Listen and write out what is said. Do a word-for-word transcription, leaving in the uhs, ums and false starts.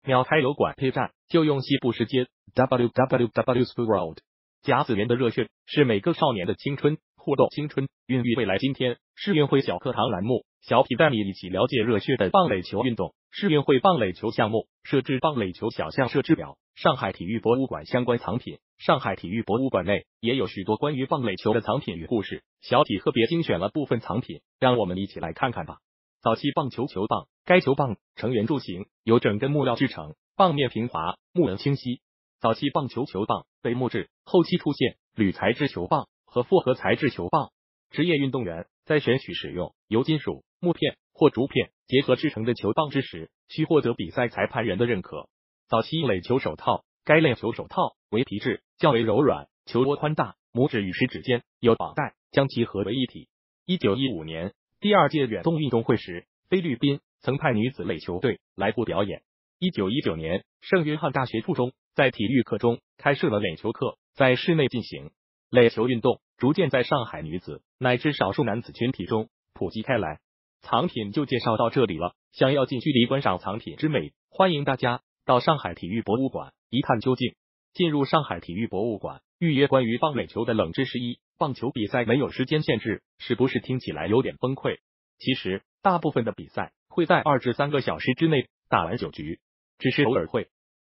秒开油管配站就用西部世界 w w w dot world。甲子园的热血是每个少年的青春，互动青春，孕育未来。今天世运会小课堂栏目，小痞带你一起了解热血的棒垒球运动。世运会棒垒球项目设置棒垒球小项设置表，上海体育博物馆相关藏品。上海体育博物馆内也有许多关于棒垒球的藏品与故事，小痞特别精选了部分藏品，让我们一起来看看吧。早期棒球球棒，该球棒呈圆柱形，由整根木料制成，棒面平滑，木纹清晰。早期棒球球棒被木质，后期出现铝材质球棒和复合材质球棒。职业运动员在选取使用由金属、木片或竹片结合制成的球棒之时，需获得比赛裁判人的认可。早期垒球手套，该类球手套为皮质，较为柔软，球窝宽大，拇指与食指间有绑带，将其合为一体。一九一五年第二届远东运动会时，菲律宾曾派女子垒球队来沪表演。一九一九年，圣约翰大学附中在体育课中开设了垒球课，在室内进行。垒球运动逐渐在上海女子乃至少数男子群体中普及开来。藏品就介绍到这里了，想要近距离观赏藏品之美，欢迎大家到上海体育博物馆一探究竟。进入上海体育博物馆，预约关于棒垒球的冷知识一：棒球比赛没有时间限制，是不是听起来有点崩溃？其实大部分的比赛会在二至三个小时之内打完九局，只是偶尔会